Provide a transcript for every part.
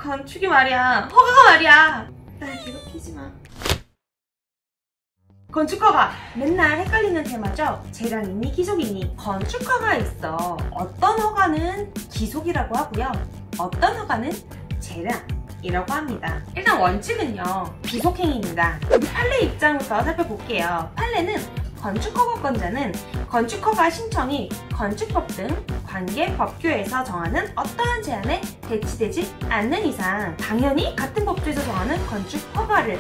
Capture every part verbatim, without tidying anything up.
건축이 말이야, 허가가 말이야, 날 괴롭히지마. 건축허가 맨날 헷갈리는 테마죠. 재량이니 기속이니. 건축허가 있어. 어떤 허가는 기속이라고 하고요, 어떤 허가는 재량이라고 합니다. 일단 원칙은요, 기속행위입니다. 우리 판례 입장부터 살펴볼게요. 판례는 건축허가권자는 건축허가 신청이 건축법 등 관계 법규에서 정하는 어떠한 제한에 대치되지 않는 이상 당연히 같은 법규에서 정하는 건축허가를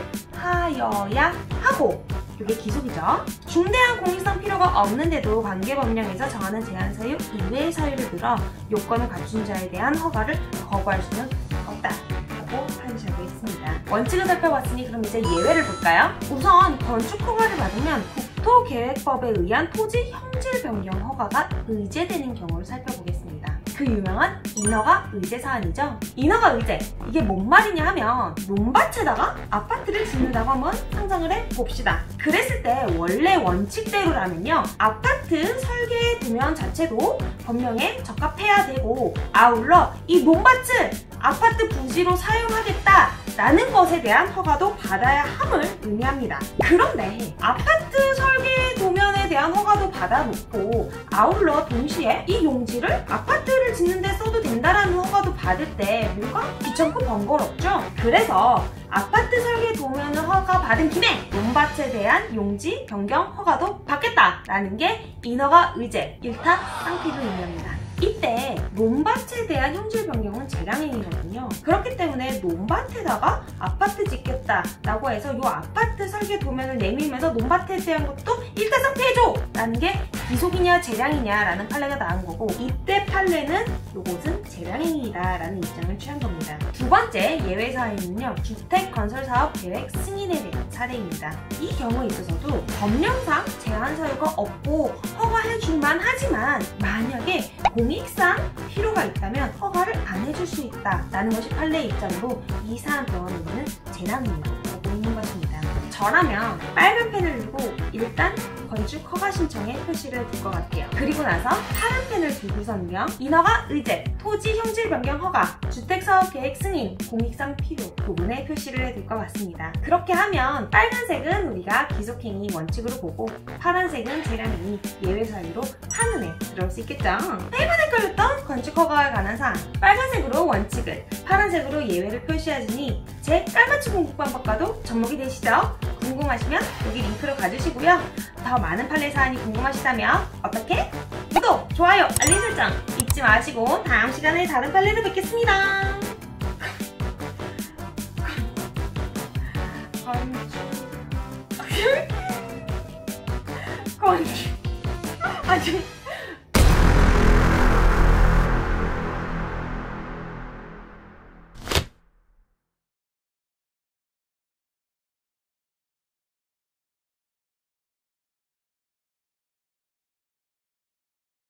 하여야 하고, 이게 기속이죠. 중대한 공익성 필요가 없는데도 관계법령에서 정하는 제한 사유 이외의 사유를 들어 요건을 갖춘 자에 대한 허가를 거부할 수는 없다라고 판시하고 있습니다. 원칙을 살펴봤으니 그럼 이제 예외를 볼까요? 우선 건축허가를 받으면 국토계획법에 의한 토지 형질 변경 허가가 의제되는 경우를 살펴보겠습니다. 그 유명한 인허가 의제 사안이죠. 인허가 의제, 이게 뭔 말이냐 하면 논밭에다가 아파트를 짓는다고 한번 상상을 해봅시다. 그랬을 때 원래 원칙대로라면요, 아파트 설계 도면 자체도 법령에 적합해야 되고, 아울러 이 논밭을 아파트 부지로 사용하겠다 라는 것에 대한 허가도 받아야 함을 의미합니다. 그런데 아파트 설계 도면에 대한 허가도 받아놓고 아울러 동시에 이 용지를 아파트를 짓는 데 써도 된다라는 허가도 받을 때 뭔가 귀찮고 번거롭죠? 그래서 아파트 설계 도면을 허가 받은 김에 논밭에 대한 용지 변경 허가도 받겠다라는 게 인허가 의제, 일타쌍피를 의미합니다. 이때 논밭에 대한 형질 변경은 재량행위거든요. 그렇기 때문에 논밭에다가 아파트 짓겠다라고 해서 이 아파트 설계 도면을 내밀면서 논밭에 대한 것도 일타쌍피해줘! 라는 게 기속이냐 재량이냐 라는 판례가 나온 거고, 이때 판례는 이것은 재량행위이다 라는 입장을 취한 겁니다. 두 번째 예외 사례는요, 주택건설사업 계획 승인에 대한 사례입니다. 이 경우에 있어서도 법령상 제한 사유가 없고 허가해줄만 하지만 만약에 공익상 필요가 있다면 허가를 안 해줄 수 있다라는 것이 판례의 입장으로 이 사안 병원에는 재량행위라고 보이는 것입니다. 저라면 빨간 펜을 들고 일단 건축 허가 신청에 표시를 둘 것 같아요. 그리고 나서 파란 펜을 들고서는요, 인허가 의제, 토지 형질 변경 허가, 주택사업 계획 승인, 공익상 필요 부분에 표시를 해둘 것 같습니다. 그렇게 하면 빨간색은 우리가 기속행위 원칙으로 보고, 파란색은 재량행위 예외 사유로 한눈에 들어올 수 있겠죠. 일본 헷갈렸던 건축 허가에 관한 사항, 빨간색으로 원칙을, 파란색으로 예외를 표시하시니 제 깔맞춤 공부방법과도 접목이 되시죠? 궁금하시면 여기 링크로 가주시고요. 더 많은 판례 사안이 궁금하시다면 어떻게? 구독, 좋아요, 알림 설정 잊지 마시고 다음 시간에 다른 판례로 뵙겠습니다. 건축 건축 아니